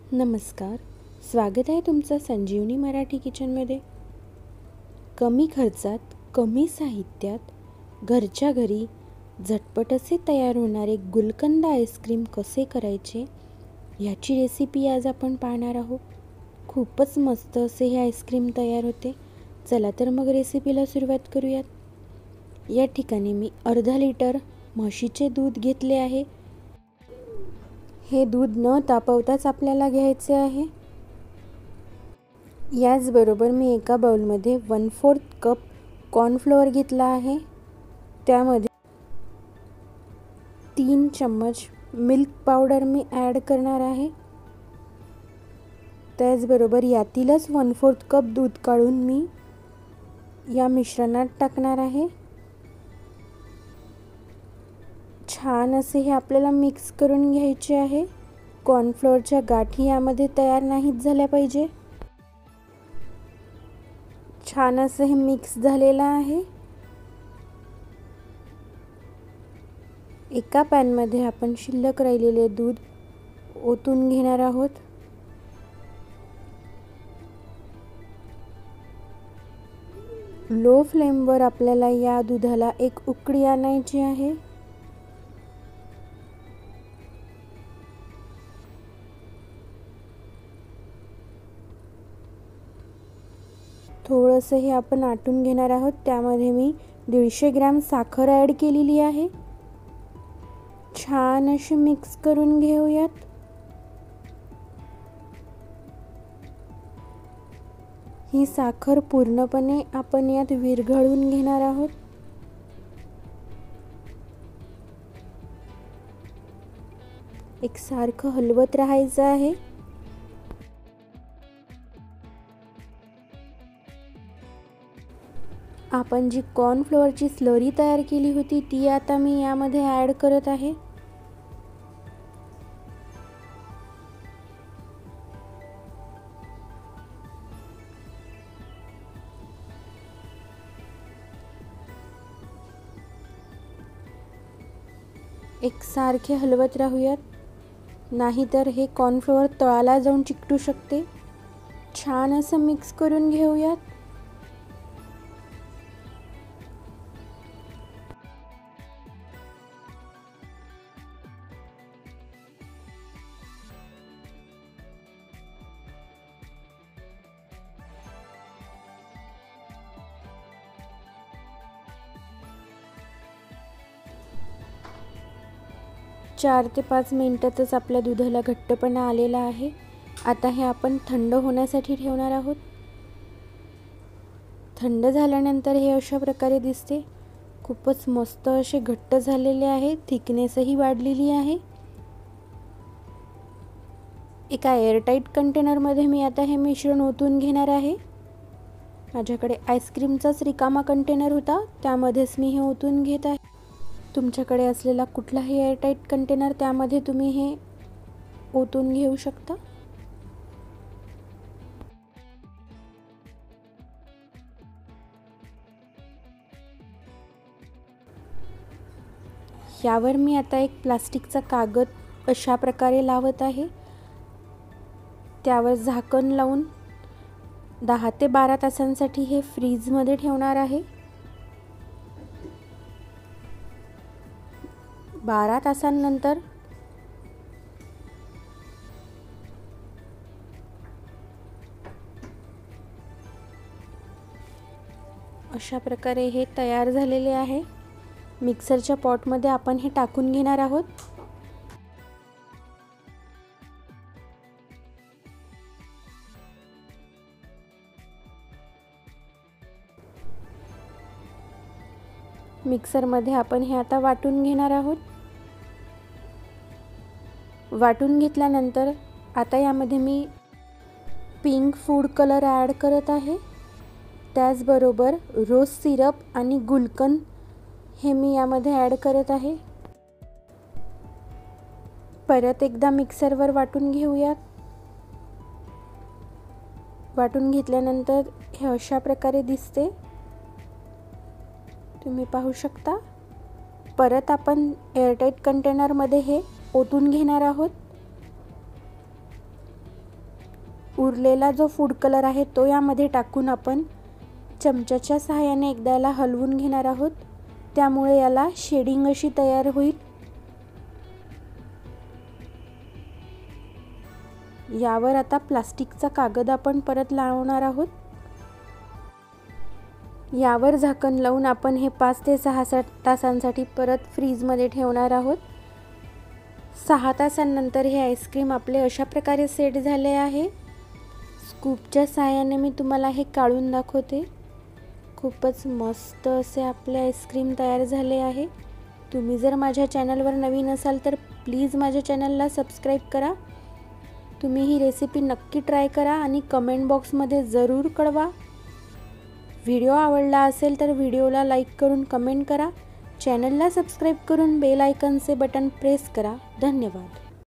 नमस्कार. स्वागत आहे तुमचं संजीवनी मराठी किचनमध्ये. कमी खर्चात, कमी साहित्यात, घरच्या घरी झटपट असे तयार होणारे गुलकंद आईस्क्रीम कसे करायचे ह्याची रेसिपी आज आपण पाहणार आहोत. खूपच मस्त असे हे आईस्क्रीम तयार होते. चला तर मग रेसिपीला सुरुवात करूयात. या ठिकाणी मी अर्धा लिटर म्हशीचे दूध घेतले आहे. हे दूध न तापवताच आपल्याला घ्यायचे आहे. याचबरोबर मी एका बाउलमध्ये 1/4 कप कॉर्नफ्लोअर घेतला आहे. त्यामध्ये 3 चम्मच मिल्क पावडर मी ॲड करणार आहे. त्याचबरोबर यातीलच 1/4 कप दूध काढून मी या मिश्रणात टाकणार आहे. छान असे हे आपल्याला मिक्स करून घ्यायचे आहे. कॉर्नफ्लोअरच्या गाठी यामध्ये तयार नाहीत झाल्या पाहिजे. छान असं हे मिक्स झालेलं आहे. एका पॅनमध्ये आपण शिल्लक राहिलेले दूध ओतून घेणार आहोत. लो फ्लेमवर आपल्याला या दुधाला एक उकळी आणायची आहे. थोडंसं हे आपण आटून घेणार आहोत. त्यामध्ये मी 150 ग्रॅम साखर ॲड केलेली आहे. छान अशी मिक्स करून घेऊयात. ही साखर पूर्णपणे आपण यात विरघळून घेणार आहोत. एकसारखं हलवत राहायचं आहे. आपण जी कॉर्नफ्लोअरची स्लरी तयार केली होती ती आता मी यामध्ये ॲड करत आहे. एकसारखे हलवत राहूयात, नाहीतर हे कॉर्नफ्लोअर तळाला जाऊन चिकटू शकते. छान असं मिक्स करून घेऊयात. चार ते 5 मिनिटातच आपल्या दुधाला घट्टपणा आलेला आहे. आता हे आपण थंड होण्यासाठी ठेवणार आहोत. थंड झाल्यानंतर हे अशा प्रकारे दिसते. खूपच मस्त असे घट्ट झालेले आहे. थिकनेसही वाढलेली आहे. एका एअरटाईट कंटेनरमध्ये मी आता हे मिश्रण ओतून घेणार आहे. माझ्याकडे आईस्क्रीमचाच रिकामा कंटेनर होता, त्यामध्येच मी हे ओतून घेत आहे. तुमच्याकडे असलेला कुठलाही एअरटाईट कंटेनर त्यामध्ये तुम्ही हे ओतून घेऊ शकता. यावर मी आता एक प्लास्टिकचा कागद अशा प्रकारे लावत आहे. त्यावर झाकण लावून 10 ते 12 तासांसाठी हे फ्रीजमध्ये ठेवणार आहे. 12 तासांनंतर अशा प्रकारे हे तयार झालेले आहे. मिक्सरच्या पॉटमध्ये आपण हे टाकून घेणार आहोत. मिक्सरमध्ये आपण हे आता वाटून घेणार आहोत. वाटून घेतल्यानंतर आता यामध्ये मी पिंक फूड कलर ॲड करत आहे. त्याचबरोबर रोज सिरप आणि गुलकंद हे मी यामध्ये ॲड करत आहे. परत एकदा मिक्सरवर वाटून घेऊयात. वाटून घेतल्यानंतर हे अशा प्रकारे दिसते. तुम्ही पाहू शकता. परत आपण एअरटाईट कंटेनरमध्ये हे ओतून घेणार आहोत. उरलेला जो फूड कलर आहे तो यामध्ये टाकून आपण चमच्याच्या सहाय्याने एकदा याला हलवून घेणार आहोत, त्यामुळे याला शेडिंग अशी तयार होईल। यावर आता प्लास्टिकचा कागद आपण परत लावणार आहोत। यावर झाकण लावून आपण हे 5 ते 6 तासांसाठी परत फ्रीजमध्ये ठेवणार आहोत। 6 तासांनंतर हे आईस्क्रीम आपले अशा प्रकारे सेट झाले आहे। स्कूपच्या सहाय्याने मी तुम्हाला हे काढून दाखवते। खूपच मस्त असे आपले आईस्क्रीम तयार झाले आहे। तुम्ही जर माझ्या चॅनलवर नवीन असाल तर प्लीज माझ्या चॅनलला सबस्क्राईब करा। तुम्ही ही रेसिपी नक्की ट्राय करा आणि कमेंट बॉक्समध्ये ज़रूर कळवा। व्हिडिओ आवडला असेल तर व्हिडिओला लाईक करून कमेंट करा। चॅनलला सबस्क्राईब करून बेल आयकॉनचे बटन प्रेस करा। धन्यवाद।